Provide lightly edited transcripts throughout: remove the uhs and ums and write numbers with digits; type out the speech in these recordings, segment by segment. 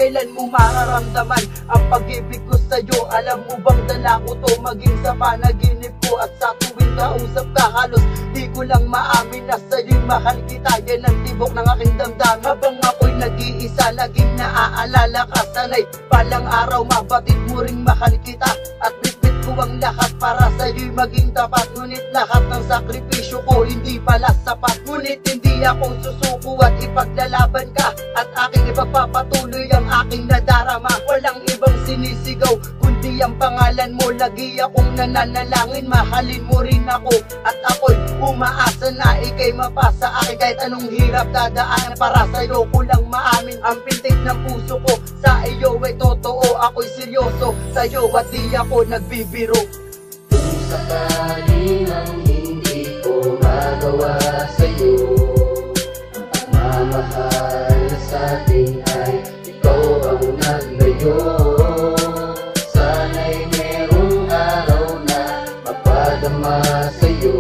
kailan mo mararamdaman ang pag-ibig ko sa'yo? Alam mo bang dala ko to maging sa panaginip ko, at sa tuwing kausap ka halos di ko lang maamin na sa'yo'y mahal kita. Yan ang tibok ng aking damdamin. Habang ako'y nag-iisa, laging naaalala ka. Sana'y palang araw mabatid mo ring mahal kita, at bitbit ko ang lahat para sa'yo'y maging tapat. Ngunit lahat ng sakripisyo ko hindi pala sapat. Ngunit hindi ako susuko at ipaglalaban ka, at aking ipagpapatuloy ang aking nadarama. Walang ibang sinisigaw kundi ang pangalan mo. Lagi akong nananalangin mahalin mo rin ako, at ako'y umaasa na ika'y mapasa akin. Kahit anong hirap dadaanan, para sa'yo ko lang maamin. Ang pintig ng puso ko sa iyo ay totoo. Ako'y seryoso sa'yo at di ako nagbibiro. Kung sakaling ang hindi ko magawa sa'yo, ang pagmamahal sa'tin ay ikaw ang naglayo. Sana'y merong araw na mapadama sa'yo.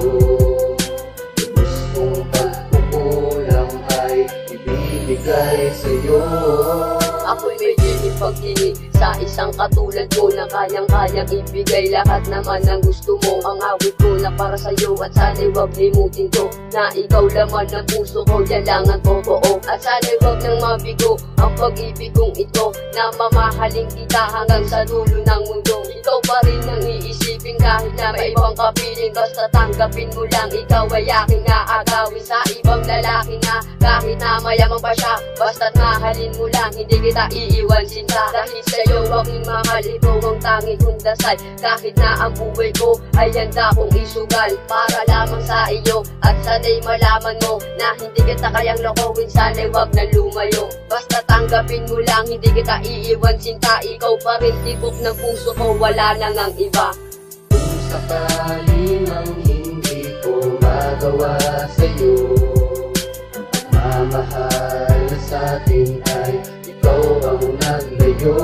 Lubos kong pagkukulang ay ibibigay sa'yo. Ako'y may pag-ibig sa isang katulad ko na kayang-kayang ibigay lahat naman ng gusto mo. Ang awit ko na para sa'yo, at sana'y wag limutin ko na ikaw laman ng puso ko, yan lang ang totoo. At sana'y wag nang mabigo ang pag-ibig kong ito, na mamahalin kita hanggang sa dulo ng mundo. Ikaw pa rin ang iisipin kahit na may ibang kapiling. Basta tanggapin mo lang, ikaw ay aking aagawin sa ibang lalaki na kahit na mayaman pa siya. Basta't mahalin mo lang, hindi kita iiwan sinta. Dahil sa'yo aking mahal, ikaw ang tanging kong dasal. Kahit na ang buhay ko ay handa kong isugal para lamang sa iyo, at sana'y malaman mo na hindi kita kayang lokohin. Sana'y wag na lumayo, basta tanggapin mo lang, hindi kita iiwan sinta. Ikaw pa rin tibok ng puso ko, wala na ngang iba. Kung sakaling ang hindi ko magawa sa'yo, ang pagmamahal sa'tin ay ikaw ang naglayo.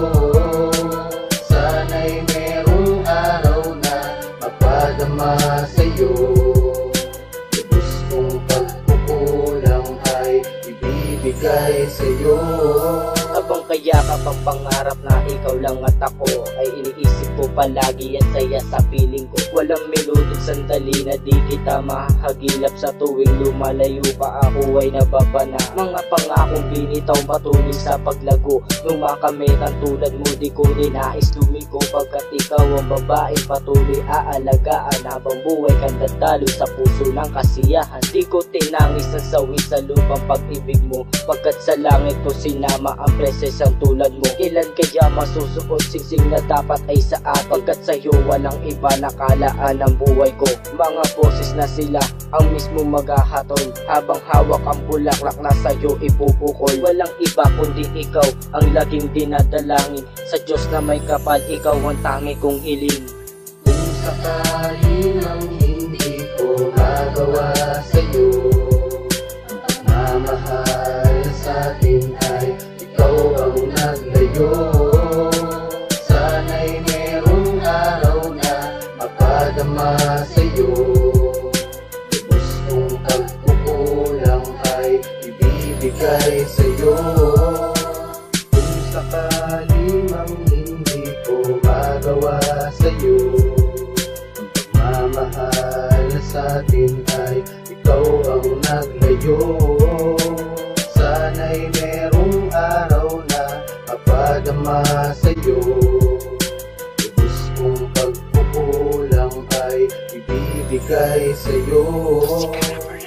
Sana'y merong araw na mapadama sa'yo. Lubos kong pagkukulang ay ibibigay sa'yo. Habang kaya kapag pangarap na ikaw lang at ako, ay iniisip ko palagi ang saya sa piling ko. Walang melodong sandali na di kita mahagilap. Sa tuwing lumalayo pa ako ay nababana. Mga pangakong binitaw patuloy sa paglago. Nung makamitan tulad mo di ko rin nais lumiko, pagkat ikaw ang babaeng patuloy aalagaan habang buhay kang dadalo sa puso ng kasiyahan. Di ko tinangis ang sawi sa lupang pag-ibig mo, pagkat sa langit ko sinama ang presensang tulad mo. Kailan kaya masusuot singsing na dapat ay sa atin, pagkat sa'yo walang iba nakalaan ang buhay ko. Mga boses na sila ang mismo maghahatol, habang hawak ang bulaklak na sa'yo ipupukol. Walang iba kundi ikaw ang laging dinadalangin, sa Diyos na may kapal, ikaw ang tangi kong hiling. Kung sakaling ang hindi ko magawa sa'yo, ang pagmamahal sa'tin ay ikaw ang naglayo. Sana'y merong araw na mapadama sa'yo. Lubos kong pagkukulang ay ibibigay sa'yo. Kung sakaling ang hindi ko magawa sa'yo, ang pagmamahal sa'tin ay ikaw ang naglayo. Sana'y merong araw na mapadama sa'yo. Lubos kong pagkukulang ay ibibigay sa'yo.